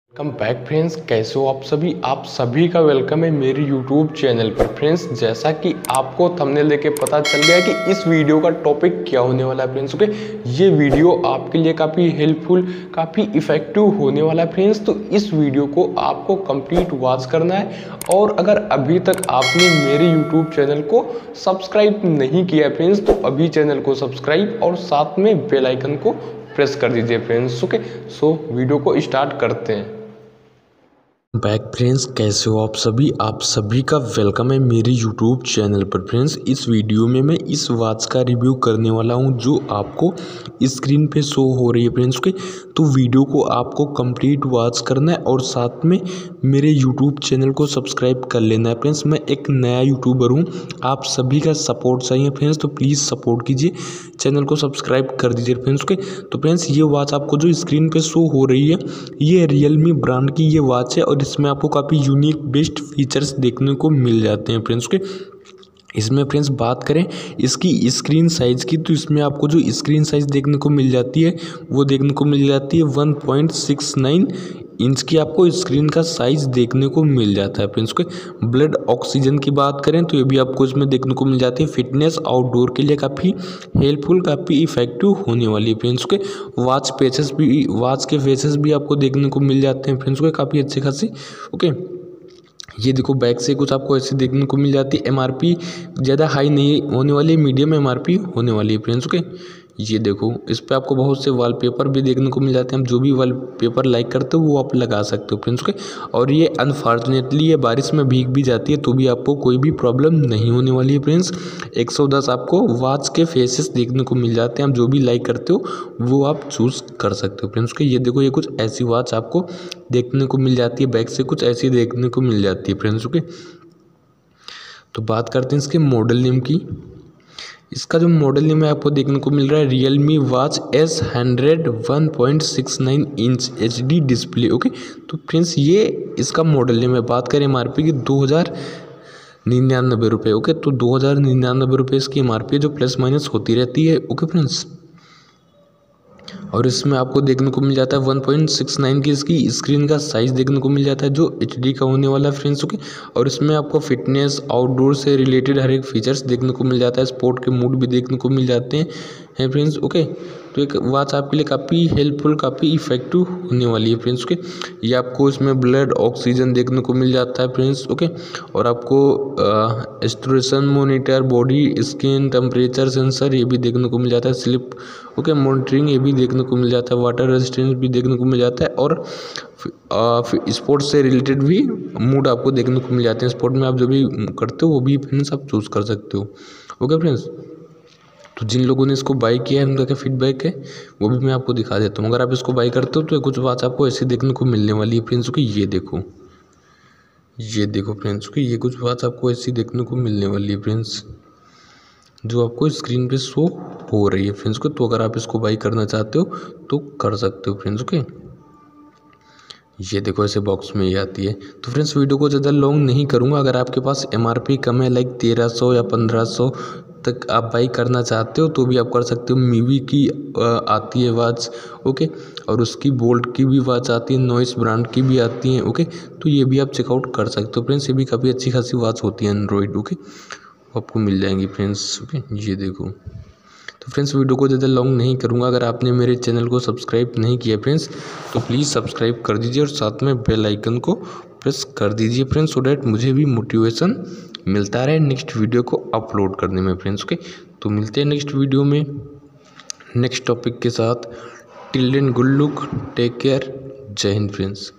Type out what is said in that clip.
Welcome back friends, कैसे हो आप सभी का वेलकम है मेरे यूट्यूब चैनल पर। फ्रेंड्स, जैसा कि आपको थंबनेल देख के पता चल गया कि इस वीडियो का टॉपिक क्या होने वाला है फ्रेंड्स। ओके, ये वीडियो आपके लिए काफ़ी हेल्पफुल, काफ़ी इफेक्टिव होने वाला है फ्रेंड्स। तो इस वीडियो को आपको कंप्लीट वॉच करना है। और अगर अभी तक आपने मेरे यूट्यूब चैनल को सब्सक्राइब नहीं किया है फ्रेंड्स, तो अभी चैनल को सब्सक्राइब और साथ में बेल आइकन को प्रेस कर दीजिए फ्रेंड्स। ओके, सो वीडियो को स्टार्ट करते हैं। बैक फ्रेंड्स, कैसे हो आप सभी का वेलकम है मेरे यूट्यूब चैनल पर। फ्रेंड्स, इस वीडियो में मैं इस वॉच का रिव्यू करने वाला हूं जो आपको स्क्रीन पे शो हो रही है फ्रेंड्स। के तो वीडियो को आपको कंप्लीट वॉच करना है और साथ में मेरे यूट्यूब चैनल को सब्सक्राइब कर लेना है फ्रेंड्स। मैं एक नया यूट्यूबर हूँ, आप सभी का सपोर्ट चाहिए फ्रेंड्स, तो प्लीज़ सपोर्ट कीजिए, चैनल को सब्सक्राइब कर दीजिए फ्रेंड्स। के तो फ्रेंड्स, ये वॉच आपको जो स्क्रीन पे शो हो रही है ये रियलमी ब्रांड की ये वॉच है और इसमें आपको काफ़ी यूनिक बेस्ट फीचर्स देखने को मिल जाते हैं फ्रेंड्स। के इसमें फ्रेंड्स बात करें इसकी स्क्रीन साइज़ की, तो इसमें आपको जो स्क्रीन साइज़ देखने को मिल जाती है वो देखने को मिल जाती है 1.69 इंच की आपको स्क्रीन का साइज़ देखने को मिल जाता है फ्रेंड्स। के ब्लड ऑक्सीजन की बात करें तो ये भी आपको इसमें देखने को मिल जाती है। फिटनेस आउटडोर के लिए काफ़ी हेल्पफुल, काफ़ी इफेक्टिव होने वाली है फ्रेंड्स। के वॉच के फेसेस भी आपको देखने को मिल जाते हैं फ्रेंड्स। के काफ़ी अच्छे खासी। ओके, ये देखो बैक से कुछ आपको ऐसे देखने को मिल जाती है। एमआरपी ज़्यादा हाई नहीं होने वाली है, मीडियम एमआरपी होने वाली है फ्रेंड्स। ओके, ये देखो इस पे आपको बहुत से वॉलपेपर भी देखने को मिल जाते हैं। आप जो भी वॉलपेपर लाइक करते हो वो आप लगा सकते हो फ्रेंड्स। ओके, और ये अनफॉर्चुनेटली ये बारिश में भीग भी जाती है तो भी आपको कोई भी प्रॉब्लम नहीं होने वाली है फ्रेंड्स। 110 आपको वॉच के फेसेस देखने को मिल जाते हैं। आप जो भी लाइक करते हो वो आप चूज़ कर सकते हो फ्रेंड्स। ओके, ये देखो ये कुछ ऐसी वॉच आपको देखने को मिल जाती है, बैक से कुछ ऐसी देखने को मिल जाती है फ्रेंड्स। ओके, तो बात करते हैं इसके मॉडल नेम की। इसका जो मॉडल नेम है आपको देखने को मिल रहा है Realme watch S100 1.69 inch HD display. Okay, तो फ्रेंड्स ये इसका मॉडल नेम है। बात करें एमआरपी की 2099 रुपये। ओके, तो 2099 रुपये इसकी एमआरपी है जो प्लस माइनस होती रहती है। ओके फ्रेंड्स, और इसमें आपको देखने को मिल जाता है 1.69 की इसकी स्क्रीन का साइज़ देखने को मिल जाता है जो HD का होने वाला है फ्रेंड्स। ओके, और इसमें आपको फिटनेस आउटडोर से रिलेटेड हर एक फीचर्स देखने को मिल जाता है। स्पोर्ट के मूड भी देखने को मिल जाते हैं फ्रेंड्स। ओके, तो एक वॉच आपके लिए काफ़ी हेल्पफुल, काफ़ी इफेक्टिव होने वाली है फ्रेंड्स। ओके, ये आपको इसमें ब्लड ऑक्सीजन देखने को मिल जाता है फ्रेंड्स। ओके, और आपको stress monitor, body skin temperature sensor ये भी देखने को मिल जाता है। स्लिप ओके मॉनिटरिंग ये भी देखने को मिल जाता है। वाटर रेजिस्टेंस भी देखने को मिल जाता है और स्पोर्ट्स से रिलेटेड भी मूड आपको देखने को मिल जाते हैं। स्पोर्ट में आप जो भी करते हो वो भी फ्रेंड्स आप चूज़ कर सकते हो। ओके फ्रेंड्स, तो जिन लोगों ने इसको बाई किया है उनका क्या फीडबैक है वो भी मैं आपको दिखा देता हूँ। अगर आप इसको बाई करते हो तो कुछ वॉच आपको ऐसे देखने को मिलने वाली है फ्रेंड्स। ओके, ये देखो फ्रेंड्स। ओके, ये कुछ वॉच आपको ऐसी देखने को मिलने वाली है फ्रेंड्स जो आपको स्क्रीन पे शो हो रही है फ्रेंड्स को। तो अगर आप इसको बाई करना चाहते हो तो कर सकते हो फ्रेंड्स। ओके, ये देखो ऐसे बॉक्स में ये आती है। तो फ्रेंड्स, वीडियो को ज़्यादा लॉन्ग नहीं करूँगा। अगर आपके पास एमआरपी कम है लाइक 1300 या 1500 तक आप बाई करना चाहते हो तो भी आप कर सकते हो। मीवी की आती है वॉच। ओके, और उसकी बोल्ट की भी वॉच आती है, नॉइस ब्रांड की भी आती है। ओके, तो ये भी आप चेकआउट कर सकते हो फ्रेंड्स। ये भी काफ़ी अच्छी खासी वॉच होती है एंड्रॉयड। ओके, आपको मिल जाएंगी फ्रेंड्स। ओके, ये देखो। तो फ्रेंड्स, वीडियो को ज़्यादा लॉन्ग नहीं करूँगा। अगर आपने मेरे चैनल को सब्सक्राइब नहीं किया फ्रेंड्स तो प्लीज़ सब्सक्राइब कर दीजिए और साथ में बेल आइकन को प्रेस कर दीजिए फ्रेंड्स, सो डैट मुझे भी मोटिवेशन मिलता रहे नेक्स्ट वीडियो को अपलोड करने में फ्रेंड्स। ओके, तो मिलते हैं नेक्स्ट वीडियो में नेक्स्ट टॉपिक के साथ। Till then good luck, take care, जय हिंद फ्रेंड्स।